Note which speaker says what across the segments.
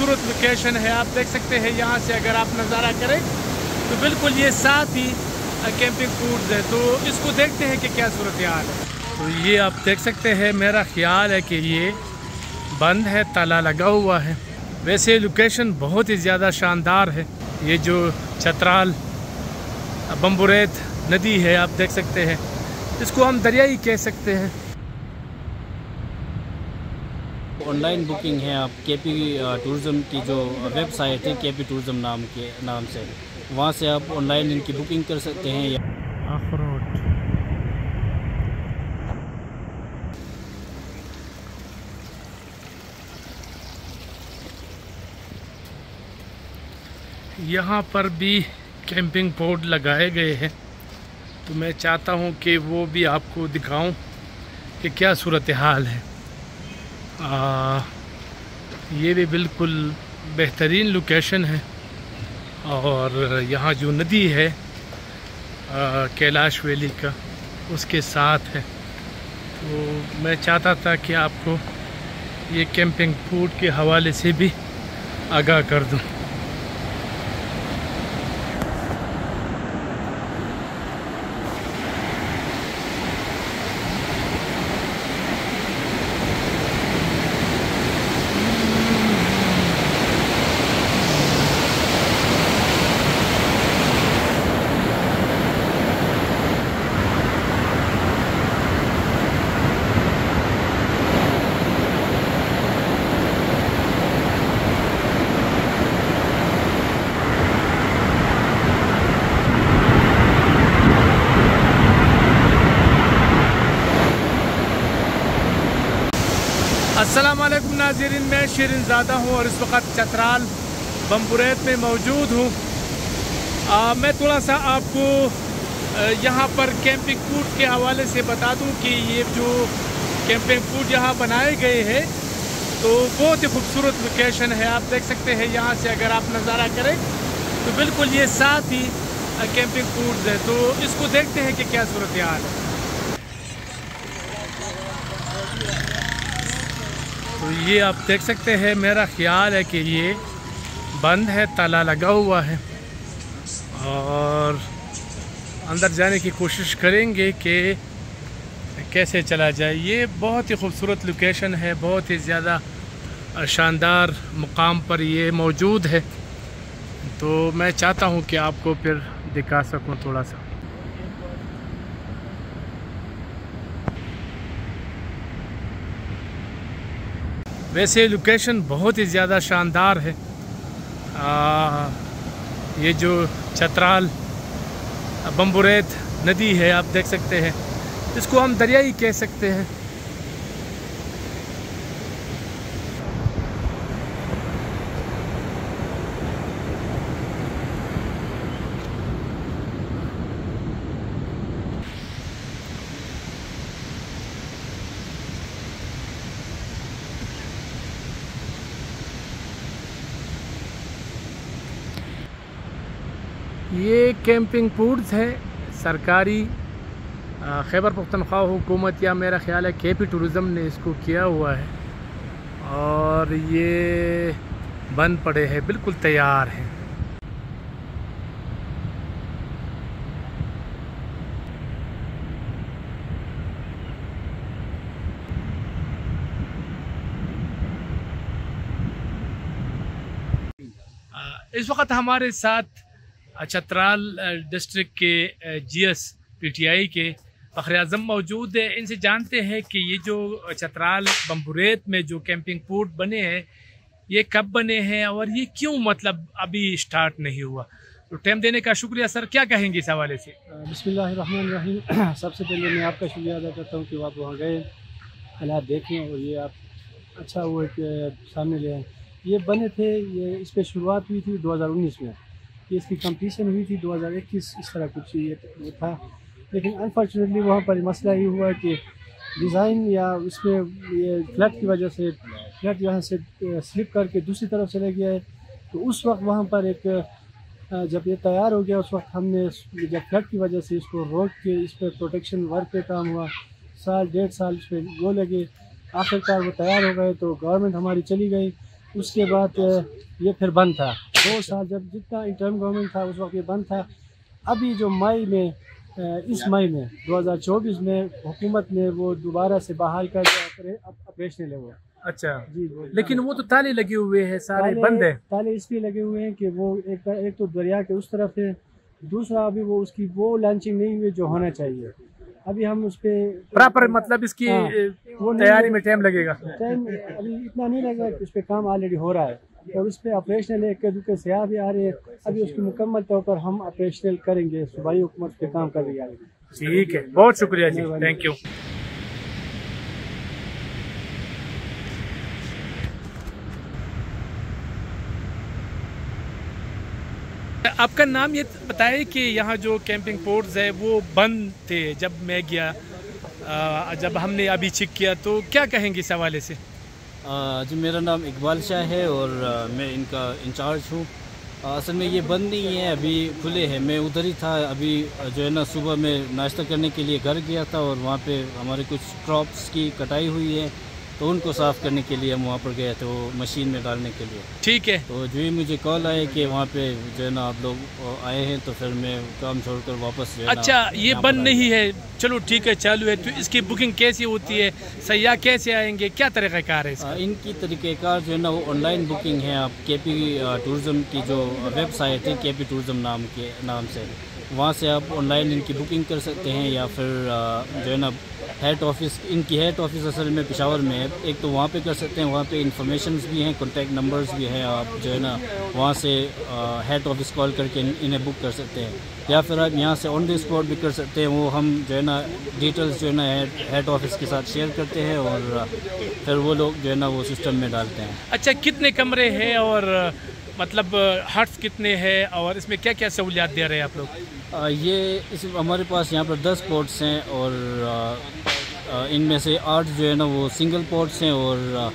Speaker 1: खूबसूरत लोकेशन है। आप देख सकते हैं यहाँ से अगर आप नज़ारा करें तो बिल्कुल ये साथ ही कैंपिंग फूड्स है। तो इसको देखते हैं कि क्या सूरत हाल है। तो ये आप देख सकते हैं, मेरा ख्याल है कि ये बंद है, ताला लगा हुआ है। वैसे लोकेशन बहुत ही ज़्यादा शानदार है। ये जो चतराल बम्बुरेत नदी है, आप देख सकते हैं, इसको हम दरिया ही कह सकते हैं।
Speaker 2: ऑनलाइन बुकिंग है आप केपी टूरिज़म की जो वेबसाइट है केपी टूरिज़म नाम से, वहाँ से आप ऑनलाइन इनकी बुकिंग कर सकते हैं।
Speaker 1: अखरोट यहाँ पर भी कैंपिंग बोर्ड लगाए गए हैं, तो मैं चाहता हूँ कि वो भी आपको दिखाऊं कि क्या सूरत हाल है। ये भी बिल्कुल बेहतरीन लोकेशन है और यहाँ जो नदी है कैलाश वैली का, उसके साथ है। तो मैं चाहता था कि आपको ये कैंपिंग फूड के हवाले से भी आगाह कर दूं। अस्सलाम वालेकुम नाज़रीन, मैं शिरीन ज़ादा हूँ और इस वक्त चतराल बम्बुरेत में मौजूद हूँ। मैं थोड़ा सा आपको यहाँ पर कैंपिंग फूड के हवाले से बता दूँ कि ये जो कैंपिंग फूड यहाँ बनाए गए हैं तो बहुत ही खूबसूरत लोकेशन है। आप देख सकते हैं यहाँ से अगर आप नज़ारा करें तो बिल्कुल ये साथ ही कैंपिंग फूड्स है। तो इसको देखते हैं कि क्या सूरत हाल है। तो ये आप देख सकते हैं, मेरा ख्याल है कि ये बंद है, ताला लगा हुआ है और अंदर जाने की कोशिश करेंगे कि कैसे चला जाए। ये बहुत ही खूबसूरत लोकेशन है, बहुत ही ज़्यादा शानदार मुकाम पर ये मौजूद है। तो मैं चाहता हूँ कि आपको फिर दिखा सकूँ थोड़ा सा। वैसे लोकेशन बहुत ही ज़्यादा शानदार है। ये जो चतराल बम्बुरेत नदी है, आप देख सकते हैं, इसको हम दरिया ही कह सकते हैं। ये कैंपिंग फूड्स है सरकारी खैबर पख्तनख्वा हुकूमत या मेरा ख़्याल है केपी टूरिज़म ने इसको किया हुआ है और ये बंद पड़े हैं, बिल्कुल तैयार हैं। इस वक्त हमारे साथ चतराल डिस्ट्रिक्ट के जीएस पीटीआई के फ़खर-ए-आज़म मौजूद है। इनसे जानते हैं कि ये जो चतराल बम्बुरेत में जो कैंपिंग फूड बने हैं ये कब बने हैं और ये क्यों मतलब अभी स्टार्ट नहीं हुआ। तो टाइम देने का शुक्रिया सर, क्या कहेंगे इस हवाले से।
Speaker 3: बिस्मिल्लाहिर्रहमानिर्रहीम। सबसे पहले मैं आपका शुक्रिया अदा करता हूँ कि आप वहाँ गए, हालात देखें और ये आप अच्छा वो सामने ले आए। ये बने थे, ये इस पर शुरुआत हुई थी 2019 में, ये इसकी कंप्लीशन हुई थी 2021, इस तरह कुछ ये था। लेकिन अनफॉर्चुनेटली वहाँ पर मसला ये हुआ कि डिज़ाइन या उसमें ये फ्लड की वजह से फ्लड यहाँ से स्लिप करके दूसरी तरफ चले गया है। तो उस वक्त वहाँ पर एक जब ये तैयार हो गया उस वक्त हमने जब फ्लड की वजह से इसको रोक के इस पर प्रोटेक्शन वर्क पे काम हुआ, साल 1.5 साल इस पर वो लगे, आखिरकार वो तैयार हो गए। तो गवर्नमेंट हमारी चली गई, उसके बाद ये फिर बंद था 2 साल, जब जितना इंटर्म गवर्नमेंट था उस वक्त ये बंद था। अभी जो मई में इस मई में 2024 में हुकूमत ने वो दोबारा से बहाल कर दिया, ऑपरेशनल है वो।
Speaker 1: अच्छा
Speaker 3: जी,
Speaker 1: लेकिन वो तो ताले लगे हुए हैं, सारे बंद है।
Speaker 3: ताले इसलिए लगे हुए हैं कि वो एक तो दरिया के उस तरफ है, दूसरा अभी वो उसकी वो लॉन्चिंग नहीं हुई जो होना चाहिए। अभी हम उस पे
Speaker 1: प्रॉपर मतलब इसकी तैयारी में टाइम लगेगा।
Speaker 3: टाइम अभी इतना नहीं लगेगा, उस पे काम ऑलरेडी हो रहा है और उस पे ऑपरेशनल है। एक दूसरे सियाह भी आ रहे हैं, अभी उसकी मुकम्मल तौर पर हम ऑपरेशनल करेंगे। सूबाई हुकूमत पे काम कर रही है।
Speaker 1: ठीक है, बहुत शुक्रिया जी, थैंक यू। आपका नाम ये बताइए कि यहाँ जो कैंपिंग पोर्ट्स है वो बंद थे जब मैं गया, जब हमने अभी चेक किया, तो क्या कहेंगे इस हवाले से?
Speaker 2: जी, मेरा नाम इकबाल शाह है और मैं इनका इंचार्ज हूँ। असल में ये बंद नहीं है, अभी खुले हैं। मैं उधर ही था अभी, जो है ना, सुबह में नाश्ता करने के लिए घर गया था और वहाँ पे हमारे कुछ क्रॉप्स की कटाई हुई है, तो उनको साफ़ करने के लिए हम वहाँ पर गए थे, वो मशीन में डालने के लिए।
Speaker 1: ठीक है।
Speaker 2: तो जो ही मुझे कॉल आया कि वहाँ पे जो है ना आप लोग आए हैं, तो फिर मैं काम छोड़कर वापस जो है ना।
Speaker 1: अच्छा, ये बंद नहीं है, चलो ठीक है, चालू है। तो इसकी बुकिंग कैसी होती है, सयाह कैसे आएंगे, क्या तरीक़ाकार है इसका?
Speaker 2: इनकी तरीक़ेकार जो है ना वो ऑनलाइन बुकिंग है। आप केपी टूरिज़म की जो वेबसाइट है केपी टूरिज़म नाम से, वहाँ से आप ऑनलाइन इनकी बुकिंग कर सकते हैं, या फिर जो है ना हेड ऑफिस, इनकी हेड ऑफिस असल में पेशावर में है, एक तो वहाँ पे कर सकते हैं। वहाँ पे इंफॉर्मेशंस भी हैं, कॉन्टैक्ट नंबर्स भी हैं, आप जो है ना वहाँ से हेड ऑफिस कॉल करके इन्हें बुक कर सकते हैं, या फिर आप यहाँ से ऑन द स्पॉट भी कर सकते हैं। वो हम जो है ना डिटेल्स जो है ना हेड ऑफिस के साथ शेयर करते हैं और फिर वो लोग जो है ना वो सिस्टम में डालते हैं।
Speaker 1: अच्छा, कितने कमरे हैं और मतलब हट्स कितने हैं और इसमें क्या क्या सहूलियात दे रहे हैं आप लोग?
Speaker 2: हमारे पास यहाँ पर 10 पोर्ट्स हैं और इनमें से 8 जो है ना वो सिंगल पोर्ट्स हैं और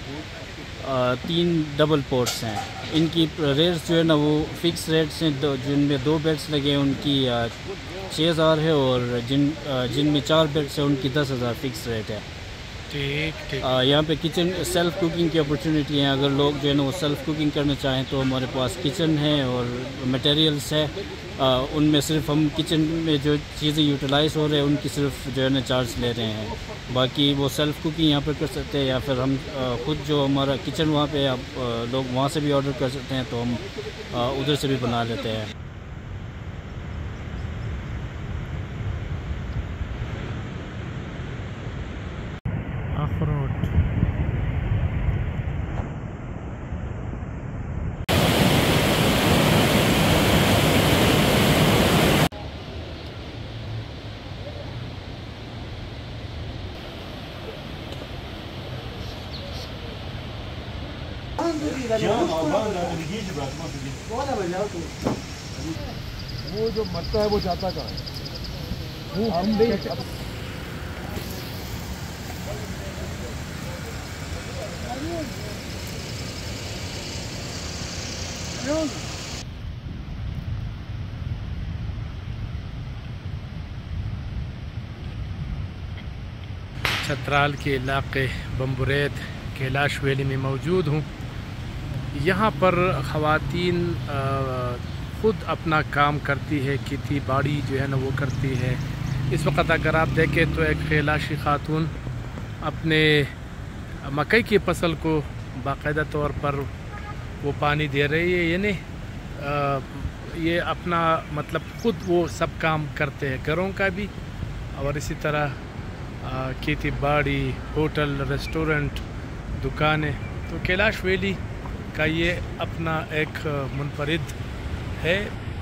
Speaker 2: 3 डबल पोर्ट्स हैं। इनकी रेट्स जो है ना वो फिक्स रेट्स हैं, जिनमें 2 बेड्स लगे हैं उनकी 6,000 है और जिनमें 4 बेड्स हैं उनकी 10,000 फिक्स रेट है।
Speaker 1: ठीक।
Speaker 2: यहाँ पे किचन सेल्फ़ कुकिंग की अपॉर्चुनिटी है। अगर लोग जो है ना वो सेल्फ़ कुकिंग करना चाहें तो हमारे पास किचन है और मटेरियल्स है। उनमें सिर्फ हम किचन में जो चीज़ें यूटिलाइज़ हो रहे हैं उनकी सिर्फ जो है ना चार्ज ले रहे हैं, बाकी वो सेल्फ़ कुकिंग यहाँ पर कर सकते हैं, या फिर हम खुद जो हमारा किचन वहाँ पे आप लोग वहाँ से भी ऑर्डर कर सकते हैं, तो हम उधर से भी बना लेते हैं।
Speaker 4: वो जो मरता है वो जाता कहाँ है? वो हम भी
Speaker 1: चतराल के इलाके बम्बुरैत कैलाश वैली में मौजूद हूँ। यहाँ पर ख़वातीन ख़ुद अपना काम करती है, खेती बाड़ी जो है ना वो करती है। इस वक्त अगर आप देखें तो एक कैलाशी खातून अपने मकई की फसल को बाकायदा तौर पर वो पानी दे रही है, यानी ये अपना मतलब ख़ुद वो सब काम करते हैं, घरों का भी और इसी तरह खेती बाड़ी, होटल, रेस्टोरेंट, दुकानें। तो कैलाश वैली का ये अपना एक मुनफरिद है।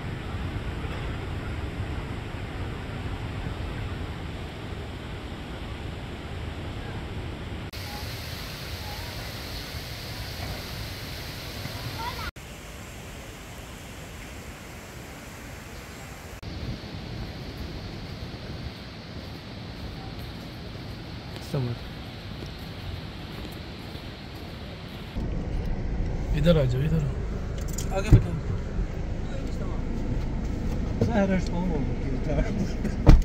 Speaker 1: इधर आ जाओ, इधर आगे बताओ।